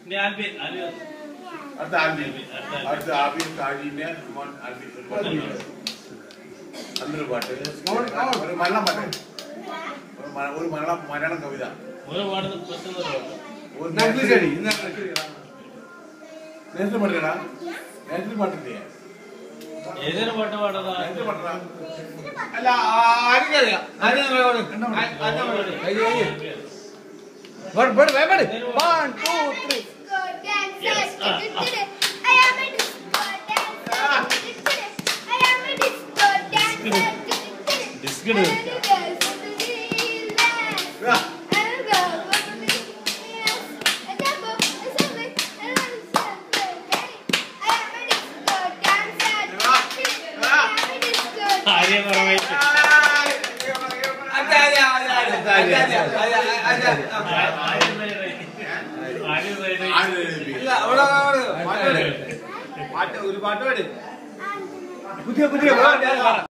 അടുത്ത ആബി താഴീന്റെ അന്നൊരു പാട്ട് ഒരു മലയാളം പാട്ട് ഒരു മലയാളം കവിത നേരത്തെ പാട്ടില്ലടാ നേരത്തെ പാട്ടില്ലേ അല്ല ആർക്കറിയാം ഒരു പാട്ട് പാട് പുതിയ